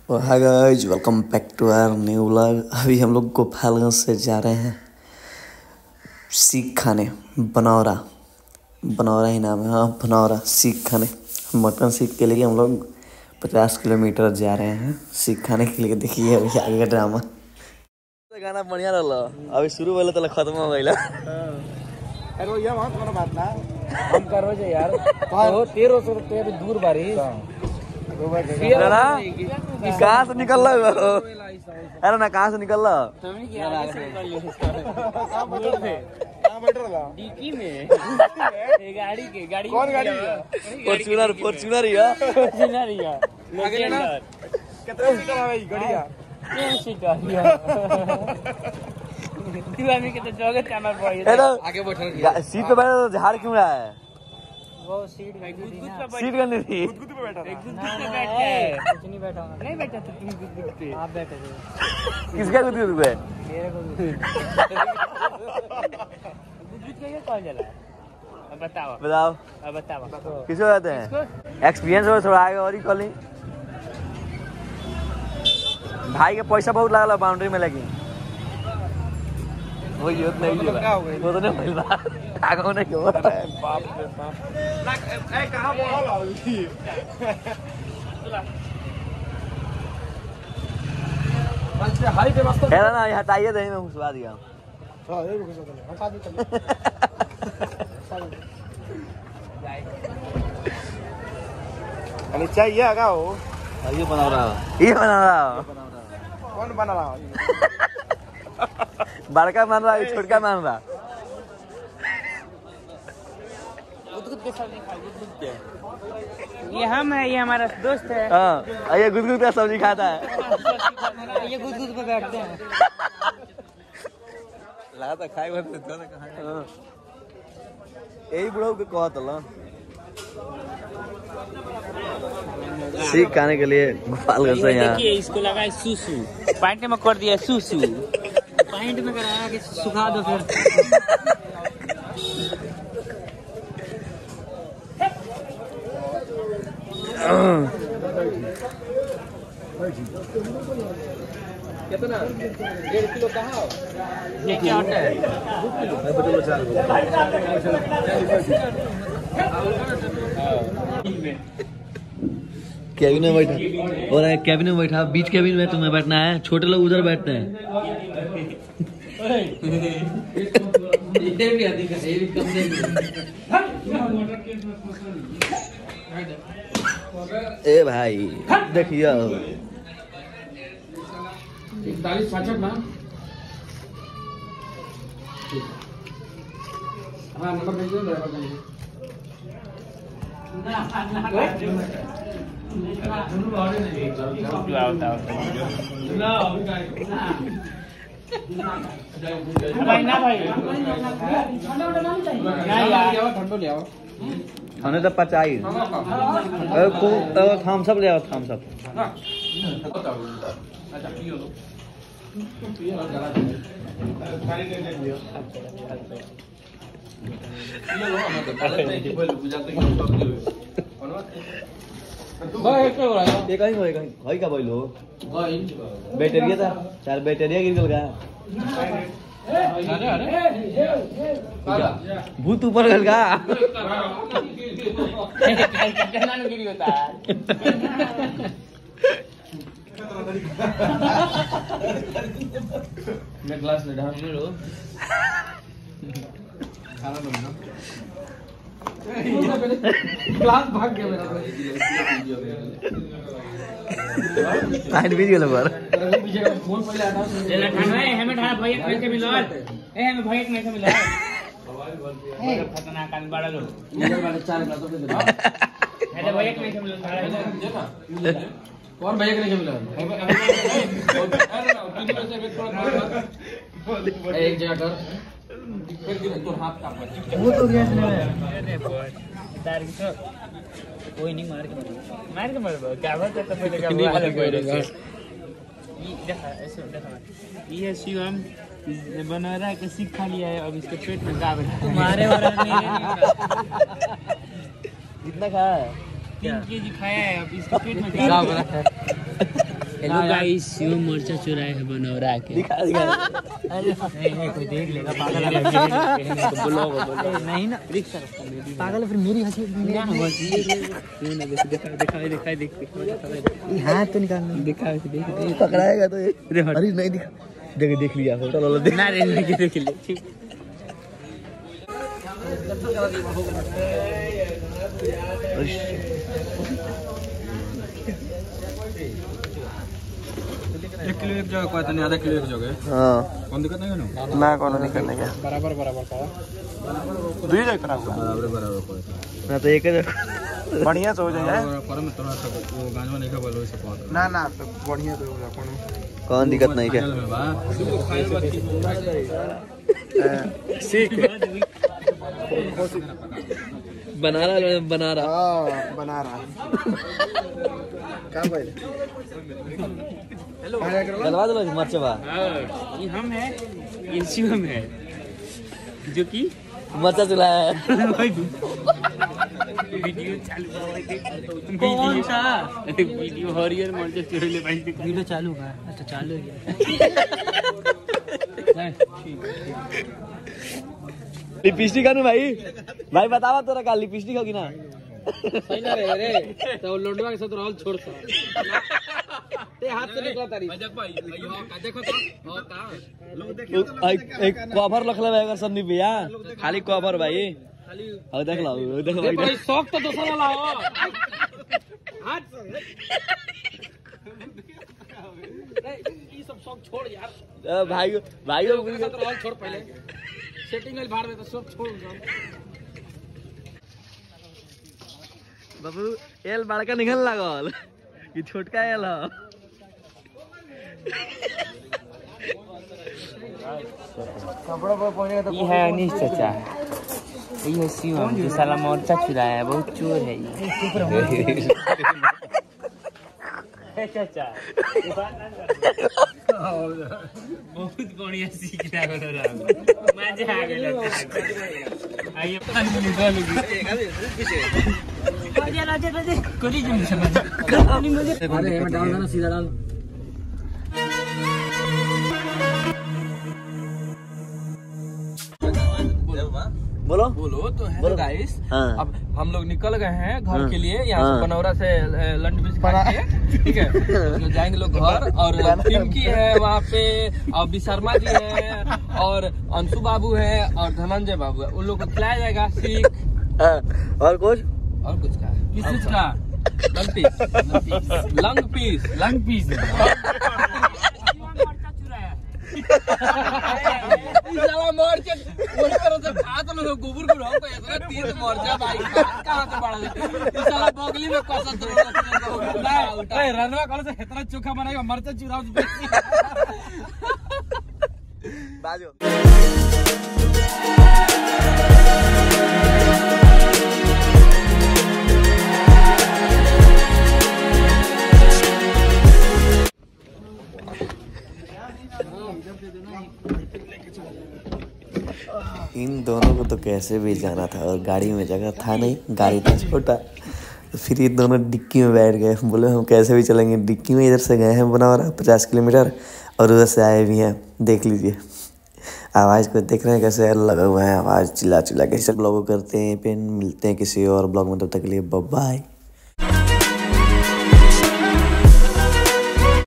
और hi guys, welcome back to our new vlog. अभी हम लोग गोपालगंज से जा रहे हैं सीख खाने। बनौरा ही नाम है। हाँ, बनौरा सीख खाने। मटन सीख के लिए हम लोग 50 किलोमीटर जा रहे हैं सीख खाने के लिए। देखिए अभी आगे का ड्रामा। गाना बढ़िया रहा, अभी शुरू वाला तो खत्म हो गया। अरे ये वहां कोनो बात ना हम करो जे यार तो 1300 रुपए दूर बारी कहाँ से निकल रहा है? अरे ना कहाँ से निकल रहा? डिक्की में गाड़ी कौन गाड़ी है? फॉर्च्यूनर ही है। आगे ना कितना सीटर है भाई गाड़िया? 3 सीटर तू आदमी के तो जगह जाना पड़ेगा। आगे बैठल सीट पे बैठा तो झाड़ क्यों रहा है? वो सीट सीट गंदी थी। गुदगुद पे बैठा था। गुदगुद पे बैठ के कुछ नहीं बैठा हूं। नहीं बैठा तुम गुदगुद पे। आप बैठे थे। किसका गुदगुद पे? मेरे को गुदगुद के कौन चला? अब बताओ। अब बताओ किसको कहते हैं? एक्सपीरियंस हो थोड़ा आगे और ही कॉलिंग। भाई के पैसा बहुत लागल बाउंड्री में लगी। वो यूथ नहीं है, वो तो नहीं मिल रहा। आगे नहीं क्यों? बाप रे बाप। ए कहां बोल रहा है? हाई पे वास्तव है ना, हटाइए दही में घुसवा दिया। हां ये घुसवा दे। हटा दी अरे चाहिए आगा हो। ये बना रहा कौन बना रहा है? बड़का मान रहा है, छोटका मान रहा। गुदगुद के सब्जी खा गुदगुद के। ये हम है, ये हमारा दोस्त है। हाँ, ये गुदगुद का सब्जी खाता है। ये गुदगुद पे बैठते हैं। लगा था खाए बस तो ना कहां। यही बुढ़ऊ के कहत ल सीख खाने के लिए गोपालगंज से यहाँ। देखिए इसको लगा है सुसु, पैंट में कर दिया सुसु। पैंट में कराया कि सुखा दो फिर। कितना 1.5 किलो कहाँ हो? ये क्या होता है? 2 किलो। कैबिन में बैठा और कैबिन में बैठा। बीच कैबिन में तुम्हें बैठना है, छोटे लोग उधर बैठते हैं। ए भाई देखिए 41-65 ना। हाँ नंबर भेज दो ड्राइवर का। खाने तो पचाई थम्स अप ले आओ। थम्स अप कहीं का बोलो बैटरिया था चार बैटरिया गिर गल का भूत ऊपर गल का। मैं ग्लास ले डाल लो। खाना बना ग्लास भाग गया मेरा। टाइट भी गेल पर फोन पहले आता है खाना है हमें ढाला भैया कैसे मिलो ए हमें भैया कैसे मिलो ए खतरनाक आदमी बड़ा लो इधर वाले 4 ग्लास तो दे दो। अरे भैया कैसे मिलो देखा कौन भैया कैसे मिलो? अरे एक जगह कर तो हाथ काट वो तो गैस में तार की तो कोई नहीं मार के मर क्या बात है? तो पहले क्या हुआ? ये देखा ऐसे देखा ये शिवम बना रहा है कि सीख खा लिया है। अब इसके पेट में दाग है। तुम्हारे वाला कितना खाया है? 3 केजी खाया है। अब इसके पेट में दाग है। हेलो गाइस, यो मर्चा चुराए है बनौरा के। दिखा दिखा नहीं कोई देख लेगा पागल है। बोलो नहीं ना पागल है, फिर मेरी हंसी दिखा हाथ तो निकालना दिखा देख पकड़ाएगा तो ये। अरे नहीं दिखा देख लिया चलो ना रे देख ले। एक किलो एक जगह कहते नहीं, आधा किलो एक जगह। हाँ कौन दिक्कत नहीं है ना कौन दिक्कत नहीं है। बराबर बराबर का दो जगह करा बराबर बराबर ना तो एक जगह बढ़िया से हो जाए पर में थोड़ा सा वो गांजवा नहीं का बोलो इसे पहुंच ना तो बढ़िया तो होगा कौन दिक्कत नहीं क्या सीख बना रहा क्या भाई गलवा दो मर्चवा ये हम है, ये शिवम है जो कि मर्चा चलाया है। वीडियो चालू कौन सा वीडियो हरियर मर्चा चुरा ले भाई। वीडियो चालू है अच्छा चालू है। लिपस्टिक का भाई भाई बतावा तोरा का लिपस्टिक होगी ना सही ना रे तो लोंडवा के साथ रोल छोड़ सा ते हाथ से निकला तारी भाई देखो तो का एक कवर रखले भाई अगर सन्नी भैया खाली कवर भाई खाली और देख लो भाई शौक तो दूसरा वाला हो हाथ ये सब शौक छोड़ यार भाई रोल छोड़ पहले सेटिंग में बाहर में तो सब छोड़ बाबू एल बड़का निकल लागल कि छोटका एल ह ये है अनीश चाचा, ये है शिवम जो साला मोर्चा चुराया है, बहुत चोर है ये। चाचा बहुत बढ़िया सीख रहा है मजा आ गया। आइए डाल देना सीधा डाल। बोलो तो है गाइस। हाँ। अब हम लोग निकल गए हैं घर के लिए, यहाँ से बनौरा से लंच बीच खा के, ठीक है तो जाएंगे लोग घर। और पिंकी है वहाँ पे, और विशर्मा जी है, और अंशु बाबू है, और धनंजय बाबू है। उन लोग को खिलाया जाएगा सीख और कुछ का किस चीज का लंग पीस गोबर बगली में रनवा कॉल से इतना चोखा बनाएगा मरचा चुराव बाजो। इन दोनों को तो कैसे भी जाना था और गाड़ी में जगह था नहीं, गाड़ी था छोटा, तो फिर ये दोनों डिक्की में बैठ गए। बोले हम कैसे भी चलेंगे डिक्की में। इधर से गए हैं बनौरा 50 किलोमीटर और उधर से आए भी हैं। देख लीजिए आवाज़ को, देख रहे हैं कैसे लगा हुआ है आवाज़ चिल्ला चिल्ला के। सब ब्लॉग करते हैं, फिर मिलते हैं किसी और ब्लॉग में, तब तक के लिए बाय बाय।